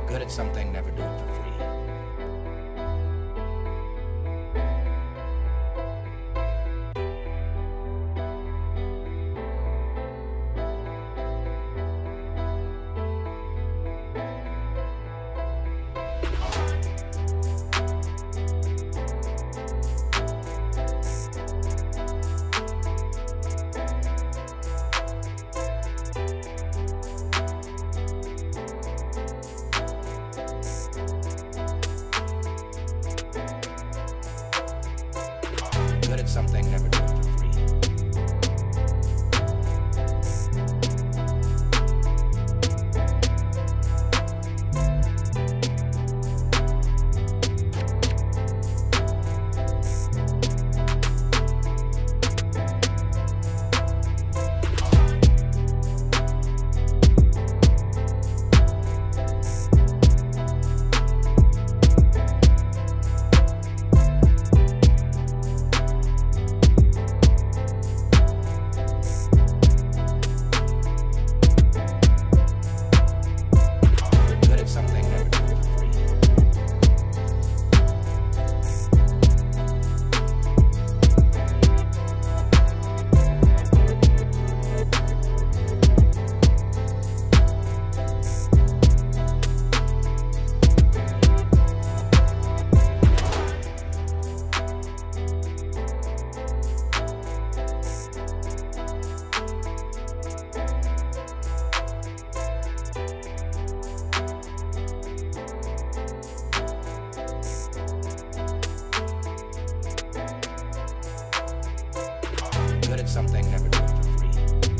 Good at something, never do it for free. Good at something, never do it for free. Good at something, never do it for free. Good at something, never do it for free.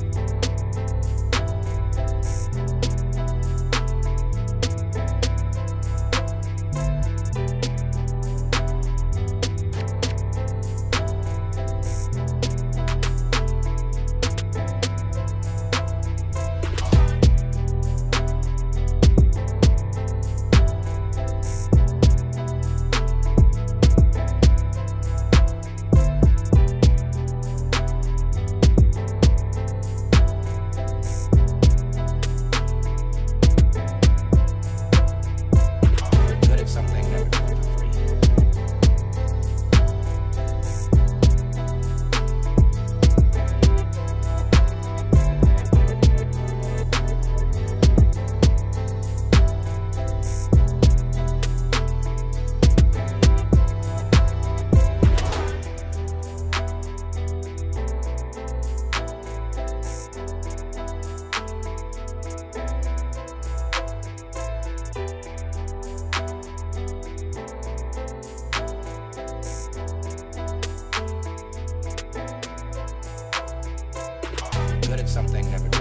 Good at something, never do it for free. Good at something, never do